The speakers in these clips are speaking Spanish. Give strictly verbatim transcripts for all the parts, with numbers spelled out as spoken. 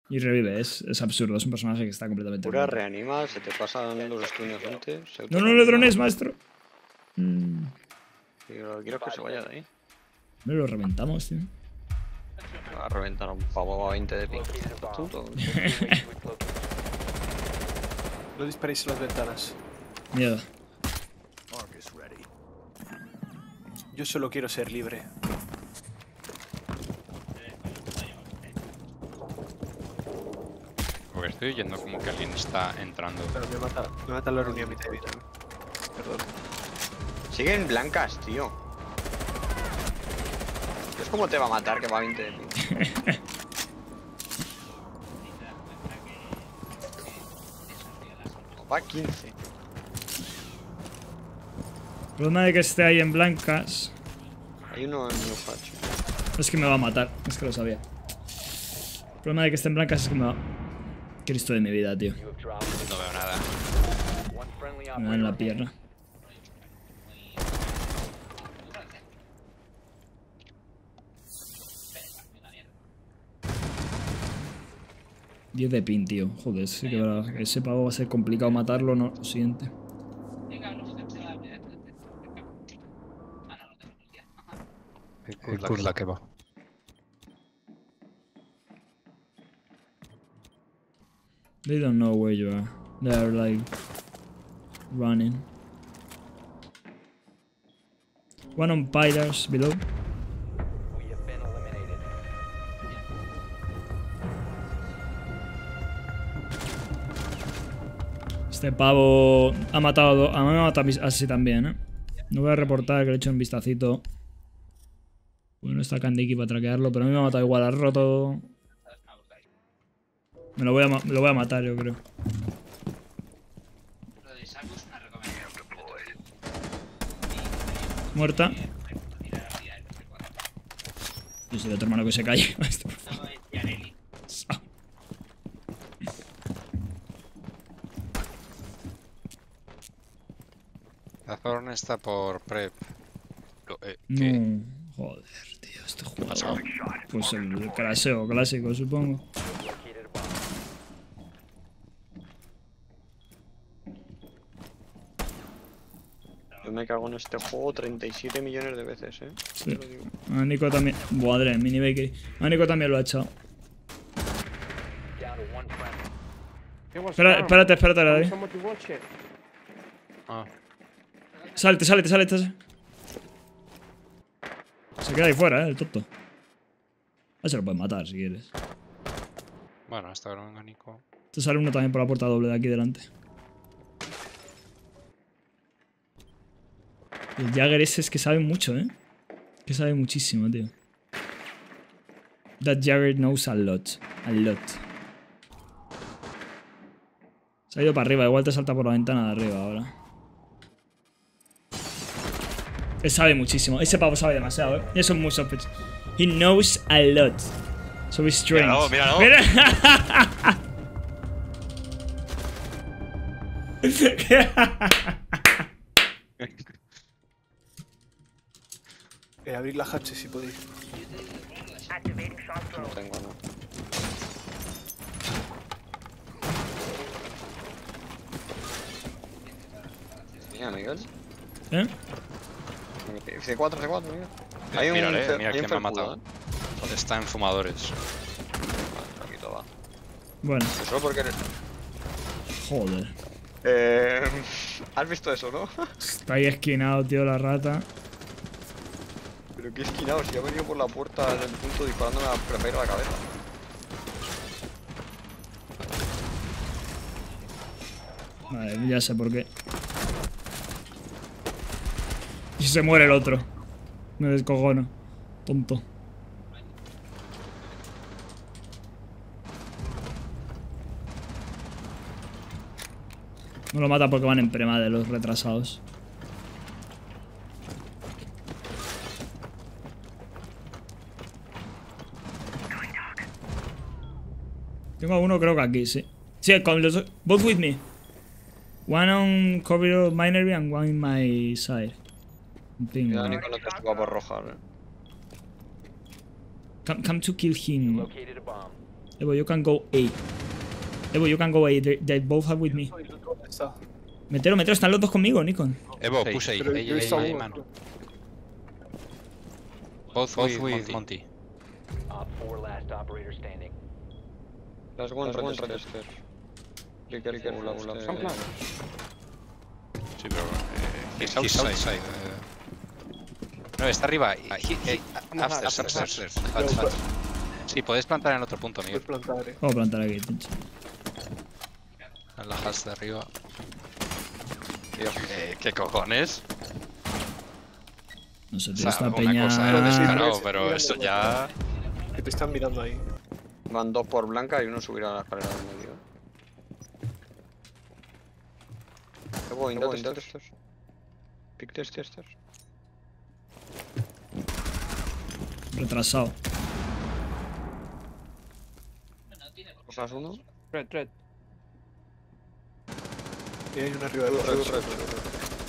Y revive, es, es absurdo, es un personaje que está completamente... Pura reanima, se te pasan los stuns antes. No, no le drones, maestro. Mm. Pero quiero que se vaya de ahí. Me lo reventamos, tío. Va a reventar un pavo a veinte de ping. No disparéis en las ventanas. Miedo. Yo solo quiero ser libre. Porque estoy oyendo como que alguien está entrando. Pero me mata, me mata la reunión a mitad de vida. Perdón. Siguen blancas, tío. Es como te va a matar que va a veinte de ping. Va a quince. El problema de que esté ahí en blancas Hay uno en New Patch. es que me va a matar, es que lo sabía. El problema de que esté en blancas es que me va... Cristo de mi vida, tío. No veo nada. Me da en la pierna. diez de pin, tío. Joder, sí que va- ese pavo va a ser complicado matarlo, no, lo siguiente. El Kurt la que va. They don't know where you are. They are like running. One on pillars below. Este pavo ha matado a dos. A mí me ha matado así también, ¿eh? No voy a reportar que le he hecho un vistacito. Bueno, está Kandiki para traquearlo, pero a mí me ha matado igual. Ha roto. Me lo voy a, me lo voy a matar, yo creo. Muerta. Yo soy el otro hermano que se calle. Esto, por favor. La zona está por prep. Lo, eh, No, joder, tío, este jugador. Pues el craseo clásico, supongo. Yo me cago en este juego treinta y siete millones de veces, eh. Sí. A Nico también. Madre, mini bakery. A Nico también lo ha echado. Espera, espérate, espérate, David. Ah, Salte, salte, salte. Se queda ahí fuera, eh, el tonto. Ah, se lo puedes matar si quieres. bueno, hasta ahora venga Nico. Te sale uno también por la puerta doble de aquí delante. El Jagger ese es que sabe mucho, eh. Que sabe muchísimo, tío. That Jagger knows a lot. A lot. Se ha ido para arriba, igual te salta por la ventana de arriba ahora. Él sabe muchísimo. Ese pavo sabe demasiado, eh. Eso es muy sospechoso. He knows a lot. So he's strange. Míralo, míralo. Eh, abrir la hatch si podéis. No tengo, no. Mira, Miguel. ¿Eh? C cuatro, C cuatro, mira. Hay un, Mírale, hay mira un quién me ha felpudo, matado. ¿eh? Está en fumadores. Vale, aquí todo va. Bueno, Pues solo porque eres... joder. Eh... ¿Has visto eso, no? Está ahí esquinado, tío, la rata. Pero qué esquinado, si ha venido por la puerta en el punto disparándome a prefero a la cabeza. Vale, ya sé por qué. Y se muere el otro. Me descojono. Tonto. No lo mata porque van en prema de los retrasados. Tengo a uno creo que aquí, sí. Sí, con los... Both with me. One on corridor minery and one in my side. Ping. Ya, Nico, no te estuvo por roja, ¿eh? Come, come to kill him. Evo, you can go A. Evo, you can go A. They, they both are with me. ¿Y el otro dónde está? Metero, metero, están los dos conmigo, Nikon. Evo, Sí, push A. Pero A, yo he A, visto A, uno. man. Both, Both with, Monty. Monty. Op four last operator standing. Las one Rochester. Clicker, clicker, la bola. Son planos. Sí, pero... Eh, he's outside, side. eh. No, está arriba. He- he- Upstairs, upstairs, upstairs. Hatch, hatch. Sí, podéis plantar en otro punto, Puedes Miguel. plantar, eh. Vamos a plantar aquí, pinche. En la hatch de arriba. Dios, eh, ¿qué cojones? No sé, O tío, sea, esta una peña... cosa era descarado, Sí, pero mira, eso mira. ya... Que te están mirando ahí. Van dos por blanca y uno subirá a la escalera del medio. Evo, indate estos. Pick test testers. Retrasado. Cosas uno. Red, red. Y hay uno arriba de los Red, dos. red, red.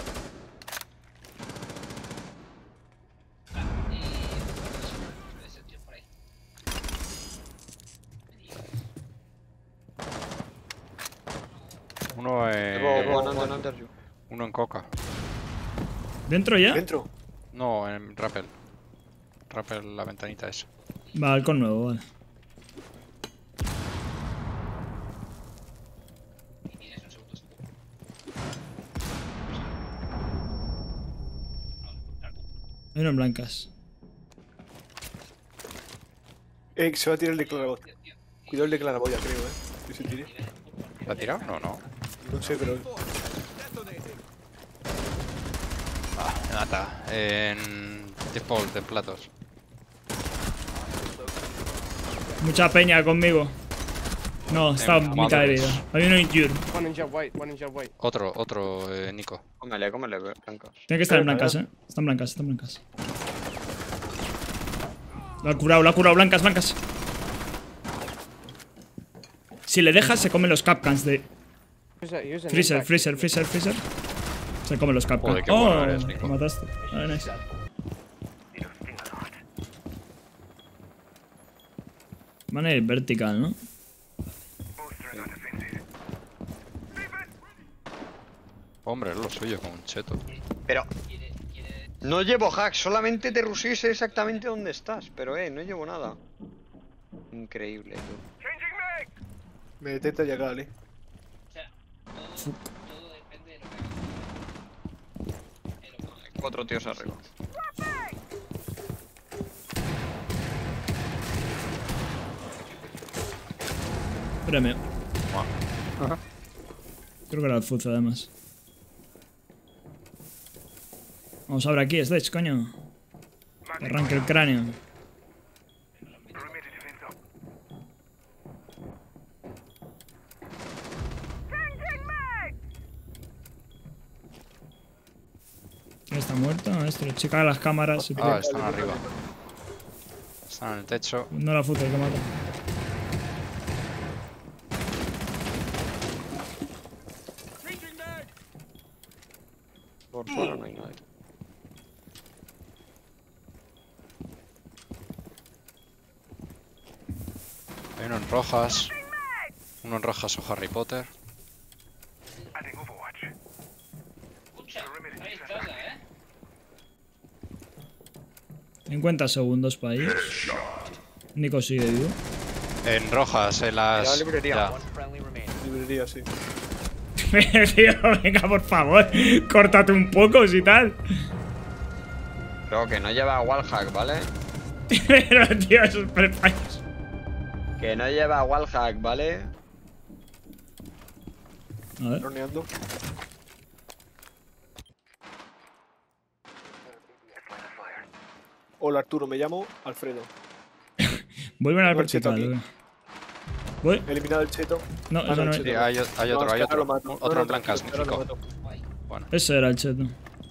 Uno Evo, en... one under, under you. Uno en coca. ¿Dentro ya? ¿Dentro? No, en rappel. Rappel la ventanita esa. Balcón nuevo, vale. Hay uno en blancas. Eh, se va a tirar el de claraboya. Cuidado el de claraboya, creo, eh. Que se tire. ¿La ha tirado? No, no. No sé, pero. Ah, me mata. En... default, en platos. Mucha peña conmigo. No, está a Venga, mitad de vamos. vida. Hay uno injured. One in jet white, one in jet white. Otro, otro, eh, Nico. Cómele, cómele, blancas. Tiene que estar en Pero, blancas, claro. eh. Están blancas, están blancas. Lo ha curado, lo ha curado. Blancas, blancas. Si le dejas, se come los capcans de Who's that? Who's in freezer, impact? freezer, freezer, freezer. Se come los capcans. Joder, qué Oh, bueno eres, Nico. lo mataste. Vale, nice. Van a ir vertical, ¿no? Hombre, es lo suyo con un cheto. Pero... No llevo hack, solamente te rusí sé exactamente dónde estás. Pero eh, no llevo nada. Increíble, tú. Me detecta ya acá, ¿eh? Hay cuatro tíos arriba. Espérame. Creo que era el Fuz, además. Vamos a ver aquí, Sledge, coño. Que arranque el cráneo. ¿Quién está muerto? Esto, checa las cámaras. Y Ah, están arriba. Están en el techo. no la Fuz, hay que matar. Por fuera no hay nadie. Hay uno en rojas. Uno en rojas o Harry Potter. cincuenta segundos para ir. Nico sigue vivo. En rojas, en las... La librería. ya. One friendly remaining. Librería, sí. Tío, venga, por favor. Córtate un poco, si tal. Pero que no lleva wallhack, ¿vale? Pero, tío, esos prefires. Que no lleva wallhack, ¿vale? A ver. Droneando. Hola Arturo, me llamo Alfredo. Vuelven al Tengo el cheto vertical. aquí. ¿o qué? Voy. He eliminado el cheto. No, Ah, eso no, no el es. Sí, hay, hay No, otro, es hay que ahora otro. lo mato. Otro No, no, en blancas, ahora lo Nico. mato. Bueno. Ese era el cheto.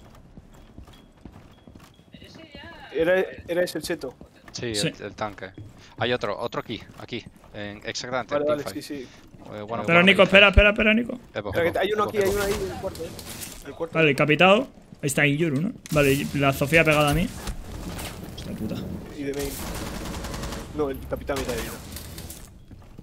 Era, era ese el cheto. Sí, Sí. El, el tanque. Hay otro, otro aquí, aquí. En, exactamente, Vale, en vale, teamfight. sí, sí. Eh, bueno, Pero bueno, Nico, ahí. espera, espera, espera, Nico. Evo, Espera, que Evo, hay uno Evo, aquí, hay Evo. uno ahí en el cuarto, eh. El cuarto. Vale, capitado. Ahí está Injuru, ¿no? Vale, la Sofía pegada a mí. Hostia puta. Y de main. No, el capitán mitad de vida.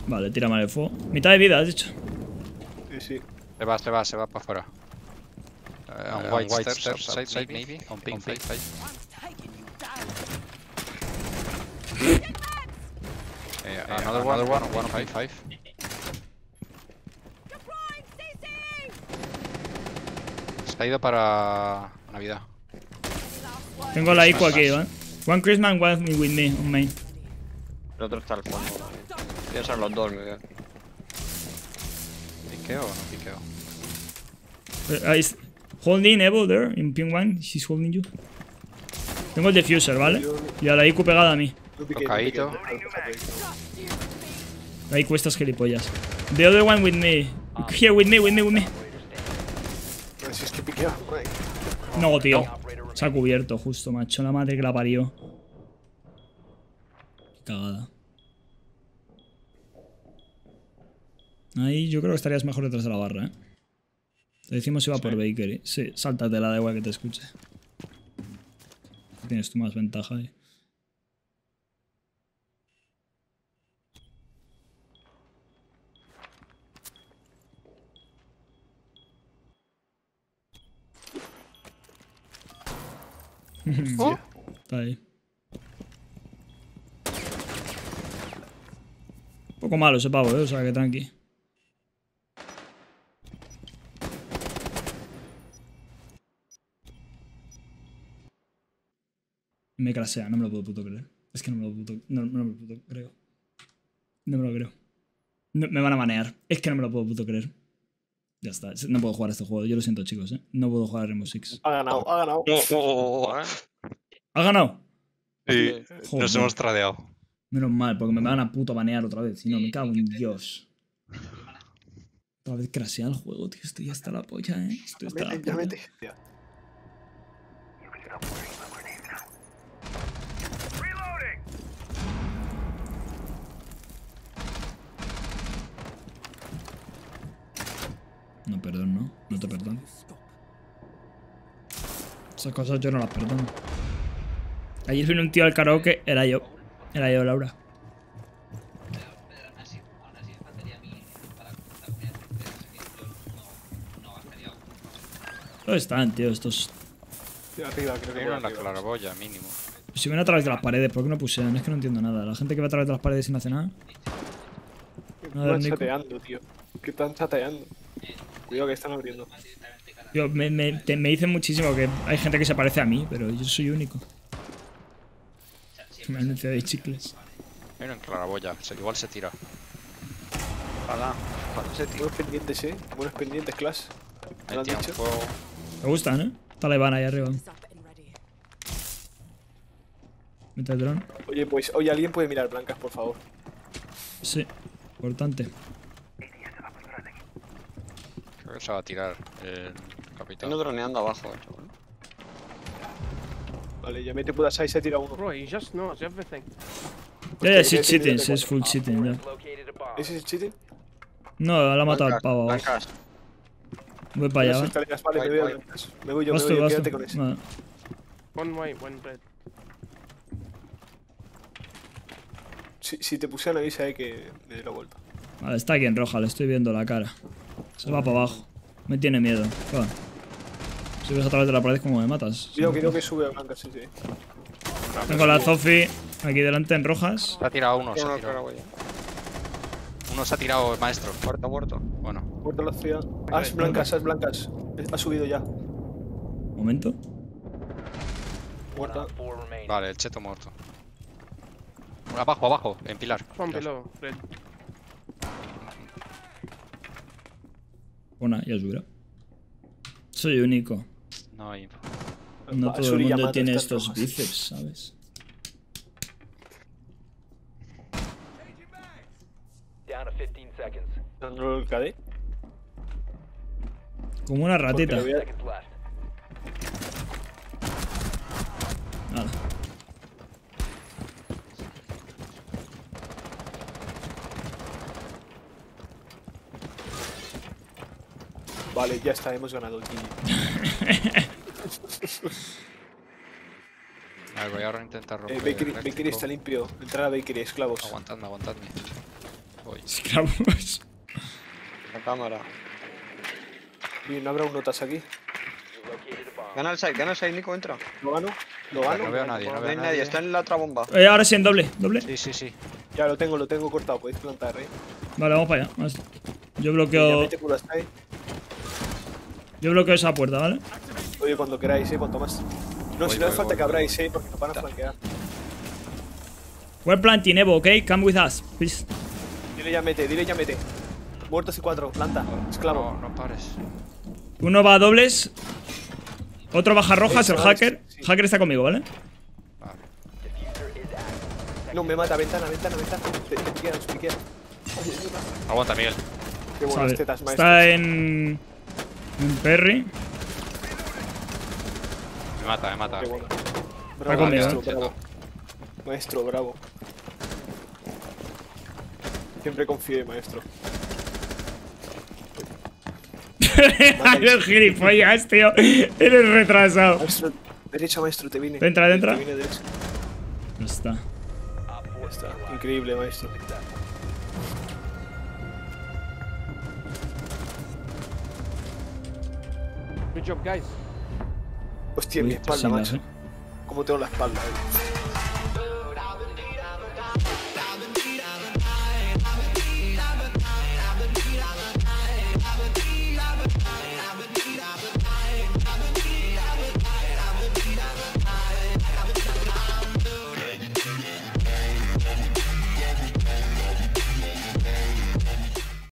Vale, tira mal el fuego. Mitad de vida, has dicho. Sí, sí. Se va, se va, se va para afuera. Uh, on white, white stairs, stairs outside, maybe. On pink, pink, pink. Uh, another one, another one, one on five, five. Se ha ido para Navidad. Tengo la Ico aquí, ¿vale? One Christmas, one me with me, on main. El otro está al fondo. Voy a usar los dos, me veo aquí. ¿Piqueo o no piqueo? Uh, is holding Evo there, in ping one, she's holding you. Tengo el diffuser, ¿vale? Y a la I Q pegada a mí. No piqué, no Tocaíto. piqué. La I Q estas gilipollas. The other one with me. Here, with me, with me, with me. No, si es que piquea. Ay. No, tío. Se ha cubierto justo, macho. La madre que la parió. Qué cagada. Ahí yo creo que estarías mejor detrás de la barra, ¿eh? Te decimos si va por Bakery. Sí, sáltatela, da igual que te escuche. Tienes tú más ventaja ahí. Oh. Está ahí. Un poco malo ese pavo, ¿eh? O sea, que tranqui. Me crasea, no me lo puedo puto creer. Es que no me lo puto, no, no me lo puto creo. No me lo creo. No, me van a banear. Es que no me lo puedo puto creer. Ya está. No puedo jugar a este juego. Yo lo siento, chicos, ¿eh? No puedo jugar a Rainbow Six. Ha ganado, ha ganado. ¿Ha ganado? Sí, Joder. nos hemos tradeado. Menos mal, porque me van a puto banear otra vez. Si no, me cago en Dios. Otra vez crasea el juego, tío. Estoy hasta la polla, ¿eh? Estoy hasta la Mete, ya polla. mete. Ya. No, perdón, no. No te perdono. Esas cosas yo no las perdono. Ayer vino un tío al karaoke, era yo. Era yo, Laura. ¿Dónde están, tío? Estos... De arriba, creo que Hay por uno en la arriba. claraboya, mínimo. Si ven a través de las paredes, ¿por qué no pusean? Es que no entiendo nada. La gente que va a través de las paredes sin hacer nada. Nada, Están Nico. chateando, tío. ¿Qué están chateando? Cuidado que están abriendo. Yo, me, me, te- me dicen muchísimo que hay gente que se parece a mí, pero yo soy único. Me han dicho de chicles. Hay uno en claraboya, se- igual se tira. Ojalá. Ojalá se tire. Buenos pendientes, eh. Buenos pendientes, class. ¿Me lo Ahí han tira un dicho? fuego. Me gustan, ¿eh? Está la Ivana ahí arriba. Mete el dron. Oye, pues, oye, alguien puede mirar blancas, por favor. Sí, importante. Creo que se va a tirar el capitán. Tengo droneando abajo, chaval. Vale, ya mete putas ahí, se tira uno. Bro, he just knows everything. Ya, ya, sí, ya he cheating, tenido sí, es full cheating, ya. Located a bomb. ¿Ese es el cheating? No, la ha matado al Blancas, pavo abajo. blancas. Voy para allá, Las ¿va? escaleras, vale, me White, voy a white. blancas. Me voy yo, me Vas voy tú, yo, vas quédate tú. con ese. Vale. One white, one red. Si, si te pusieran avisa eh, que me dé la vuelta. Vale, está aquí en roja, le estoy viendo la cara. Se va para abajo. Me tiene miedo. Va. Si ves a través de la pared, como me matas. Cuidado, cuidado que sube a blancas, sí, sí. Tengo la Zofi aquí delante en rojas. Se ha tirado uno, se Tengo ha una tirado. claraboya. Uno se ha tirado, maestro. Muerto, muerto. Bueno, Muerto la ciudad. As blancas, as blancas. Ha subido ya. Momento. Muerta. Op four remaining. vale, el cheto muerto. Abajo, abajo, en pilar. One Pilar. below, red. Una, ya subirá. Soy único. No hay info. No Va, todo el Suri mundo Yamato tiene está en estos rojas. bíceps, ¿sabes? Down to fifteen seconds. Dándole el cadé. Como una ratita. Porque le voy a- Seconds left. Nada. Vale, ya está, hemos ganado el kill. A ver, voy ahora a intentar romper. Eh, Bakery, el Bakery eléctrico. está limpio. Entrar a Bakery, esclavos. Aguantadme, aguantadme. Voy. Esclavos. La cámara. Y no habrá un notas aquí. Gana el side, gana el side, Nico, entra. ¿Lo gano? ¿Lo gano? No veo a nadie, no No veo hay a nadie, está en la otra bomba. Eh, ahora sí, en doble. ¿Doble? Sí, sí, sí. Ya lo tengo, lo tengo cortado. Podéis plantar, eh. Vale, vamos para allá. Vamos. Yo Ya bloqueo. mete culo hasta ahí. Yo bloqueo esa puerta, ¿vale? Oye, cuando queráis, eh, cuanto más. No, Voy, si no hace voy, falta voy, que voy. abráis, eh, porque nos van a flanquear. We're planting, Evo, ¿ok? Come with us, please. Dile ya mete, dile ya mete. Muertos y cuatro, planta, esclavo. No, no pares. Uno va a dobles. Otro baja rojas, el Sí, hacker. sí. Hacker está conmigo, ¿vale? Vale. No, me mata, ventana, ventana, ventana. Te, te piquean, te piquean. Oye, ayuda. Aguanta, Miguel. Qué buenas Sabe, tetas, maestro. está en. En Perry. Me mata, me mata. Qué bueno. Está Bravo, conmigo, maestro, ¿eh? bravo. Maestro, bravo. Siempre confíe, maestro. Eres gilipollas, tío. Eres retrasado. Maestro, derecha, maestro, te vine. Entra, entra. Te vine derecha. Ya está. Ya está. Increíble, maestro. Good job, guys. Hostia, mi Uy, espalda, sí, macho. las- ¿Cómo tengo la espalda, eh?